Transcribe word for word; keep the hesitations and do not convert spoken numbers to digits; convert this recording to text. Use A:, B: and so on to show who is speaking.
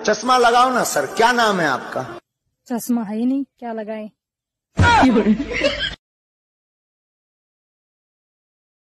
A: चश्मा लगाओ ना सर, क्या नाम है आपका?
B: चश्मा है ही नहीं, क्या लगाए।